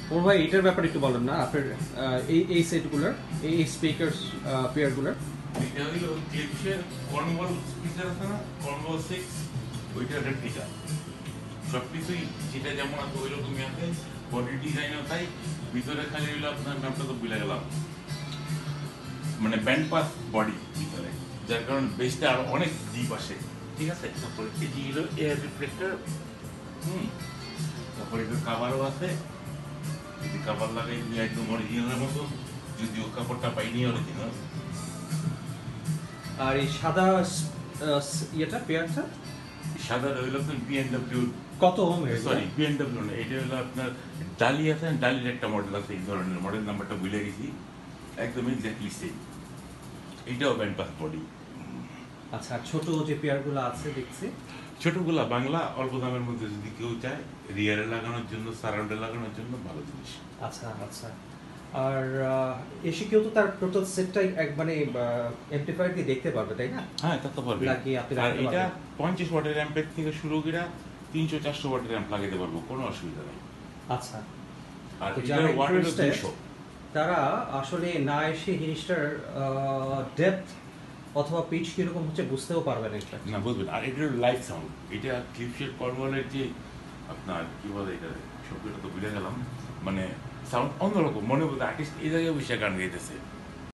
ওর ভাই এটার ব্যাপারে একটু বলেন না আপনার এই সেটগুলোর এই স্পিকার পেয়ারগুলোর। এটা হলো ক্লিপসের কর্নওয়াল স্পিকার আছে না, কর্নওয়াল 6, ওইটা রেপ্লিকা। সবকিছুই যেটা যেমন আছে ওই রকমই আছে, বডি ডিজাইনও তাই। ভিতরে খালি হইলো আপনার নামটা তো ভুলে গেলাম, মানে ব্যান্ড পাস বডি ভিতরে, যার কারণে বেসটা আরো অনেক ডিপ আসে। ঠিক আছে, তারপরে এটি হলো এয়ার রিফ্লেক্টর। তারপরে একটু কাভারও আছে, যদি কাভার লাগাই তুমি একদম অরিজিনালের মতো, যদিও কাপড়টা পাইনি অরিজিনাল। আর এই সাদা ইয়েটা পেয়ারটা সাদা হইলো আপনার বিএনডব্লিউ। কত ওম? সরি, বিএনডব্লিউ না, এটা হলো আপনার ডালি আছে, ডালির একটা মডেল আছে এই ধরনের, মডেল নাম্বারটা ভুলে গেছি, একদম এক্স্যাক্টলি সেম। এটাও ব্যান্ড পাস বডি। আচ্ছা, ছোট যে পেয়ারগুলো আছে দেখছি, ছোটগুলা বাংলা অল্প দামের মধ্যে যদি কেউ চায় রিয়ারে লাগানোর জন্য, সারাউন্ডে লাগানোর জন্য ভালো জিনিস। আচ্ছা আচ্ছা। আর এসে কেউ তো তার টোটাল সেটটাই এক মানে এমপ্লিফায়ার দিয়ে দেখতে পারবে, তাই না? হ্যাঁ, তা তো পারবে। আর এটা 50 ওয়াটের অ্যাম্পের থেকে শুরু করে 300-400 ওয়াটের অ্যাম্প লাগাতে পারবো, কোনো অসুবিধা নেই। আচ্ছা, আর এটার ওয়াট হলো 200। তারা আসলে না এসে জিনিসটার ডেপথ অথবা পিচ কিরকম হচ্ছে বুঝতেও পারবে না। না, বুঝবেন। আর এটার লাইভ সাউন্ড, এটা ক্লিপসের কর্নওয়ালের যে আপনার কি বলে, এটা শব্দটা তো ভুলে গেলাম, মানে সাউন্ড অন্যরকম, মনে বলতে আর্টিস্ট এই জায়গায় বসে গান গাইতেছে।